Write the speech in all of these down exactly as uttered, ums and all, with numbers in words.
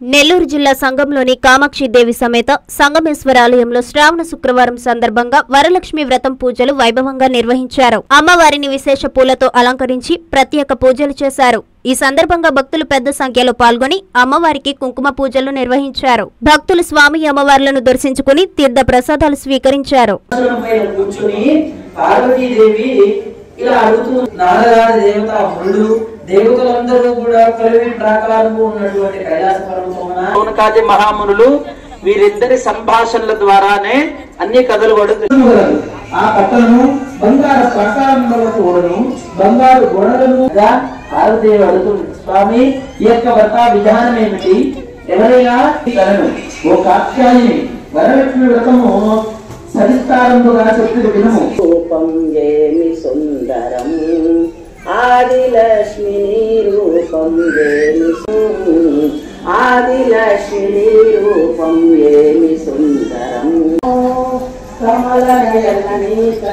నెల్లూరు జిల్లా సంఘంలోని కామాక్షి దేవి సమేత సంగమేశ్వర ఆలయంలో శ్రావణ శుక్రవారం సందర్భంగా వరలక్ష్మి వ్రతం పూజలు వైభవంగా నిర్వహించారు. అమ్మవారిని విశేష పూలతో అలంకరించి ప్రత్యేక పూజలు చేశారు. ఈ సందర్భంగా భక్తులు పెద్ద సంఖ్యలో పాల్గొని అమ్మవారికి కుంకుమ పూజలు నిర్వహించారు. భక్తులు స్వామి అమ్మవార్లను దర్శించుకుని తీర్థ ప్రసాదాలు స్వీకరించారు. ఇలా అడుగుతూ నారదాది దేవత మురుడు దేవతలందరూ కూడా కలివి ప్రాకారము ఉన్నటువంటి కైలాస పర్వతమున సౌనకాది మహామునులు వీరిద్దరి సంభాషణల ద్వారానే అన్ని కథలు పడుతుంది. ఆ కథలను బంగారు ప్రాకారంలో కూడను బంగారు గొడవలను పార్వదేవి అడుగుతుంది, స్వామి ఈ యొక్క వ్రత విధానం ఏమిటి? ఎవరైనా తనను ఓ కాత్యాయని వరలక్ష్మి వ్రతము సవిస్తారంగా చెప్పిన వినము. రూపం ఏమి సుందరం ఆదిలక్ష్మి రూపం ఏమి ఆదిలక్ష్మి రూపం ఏమి సుందరం కమలనయని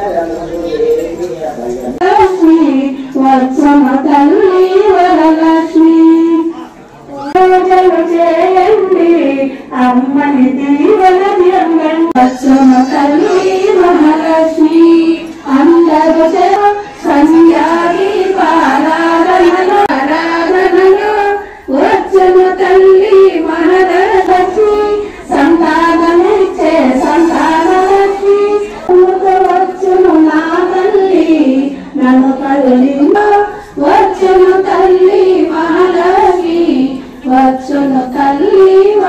లక్ష్మి వత్సమ తల్లి వరలక్ష్మి పూజలు చేయండి అమ్మని దీవెన వత్సమ తల్లి మహాలక్ష్మి అందరూ సంధ్యాది పారాధనలు ఆరాధనలు వత్సమ తల్లి మహాలక్ష్మి సంతానమిచ్చే సంతానలక్ష్మి వచ్చును నా తల్లి నన్ను కరుణింప వచ్చును తల్లి మహాలక్ష్మి వచ్చును తల్లి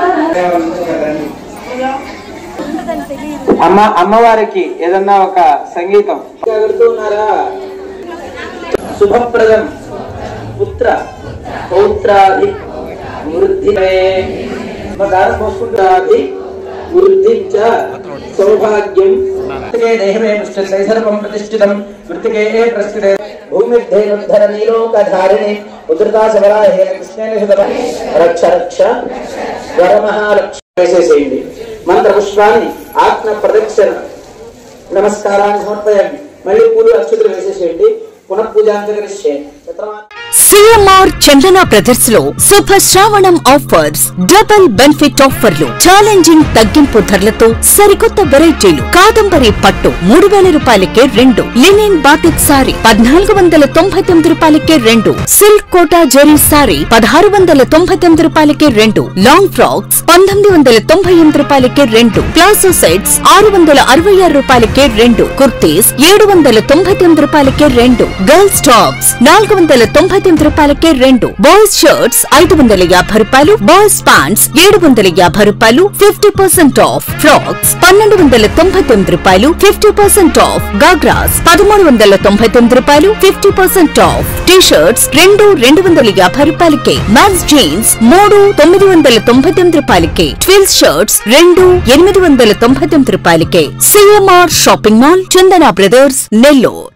అమ్మ అమ్మవారికి ఏదన్నా ఒక సంగీతం ఉన్నారా? శుభప్రదం పుత్ర పౌత్రాది వృద్ధి పోసుకుంటాది వృద్ధి సౌభాగ్యం దేహమే సర్వం ప్రతిష్ఠితం వృత్తికే ప్రస్థితే భూమిర్ధేనుద్ధర నీలోకధారిణి ఉద్ధృతా శబరాహే కృష్ణేన రక్ష రక్ష వరమహాలక్ష్మి వేసేసేయండి. మంత్ర పుష్పాన్ని ఆత్మ ప్రదక్షిణ నమస్కారాన్ని సమర్పయండి. మళ్ళీ పూలు అక్షతులు వేసేసేయండి. పునః పూజాంతరిష్యే. సిఎంఆర్ చందన బ్రదర్స్ లో శుభ శ్రావణం ఆఫర్స్, డబుల్ బెనిఫిట్ ఆఫర్లు, ఛాలెంజింగ్ తగ్గింపు ధరలతో సరికొత్త వెరైటీలు. కాదంబరి పట్టు మూడు వేల రూపాయలకే రెండు, లినిన్ బాటిక్ సారీ పద్నాలుగు వందల తొంభై తొమ్మిది రూపాయలకే రెండు, సిల్క్ కోటా జెరీ సారీ పదహారు వందల తొంభై తొమ్మిది రూపాయలకే రెండు, లాంగ్ ఫ్రాక్స్ పంతొమ్మిది వందల తొంభై ఎనిమిది రూపాయలకే రెండు, ప్లాజో సెట్స్ ఆరు వందల అరవై ఆరు రూపాయలకే రెండు, కుర్తీస్ ఏడు వందల తొంభై తొమ్మిది రూపాయలకే రెండు, గర్ల్స్ టాప్స్ నాలుగు వందల తొంభై తొమ్మిది రూపాయలకే రెండు, బాయ్స్ షర్ట్స్ ఐదు వందల యాభై రూపాయలు, బాయ్స్ ప్యాంట్స్ ఏడు వందల యాభై రూపాయలు, ఫిఫ్టీ పర్సెంట్ ఆఫ్. ఫ్రాక్స్ పన్నెండు వందల తొంభై తొమ్మిది రూపాయలు, ఫిఫ్టీ పర్సెంట్ ఆఫ్. గాగ్రాస్ పదమూడు వందల తొంభై తొమ్మిది రూపాయలు, fifty percent off. T shirts రెండు రెండు వందల యాభై రూపాయలకే, మ్యాన్స్ జీన్స్ మూడు తొమ్మిది వందల తొంభై తొమ్మిది రూపాయలకే, ట్విల్స్ షర్ట్స్ రెండు ఎనిమిది వందల తొంభై తొమ్మిది రూపాయలకే. CMR shopping mall, Chandana brothers, Nellore.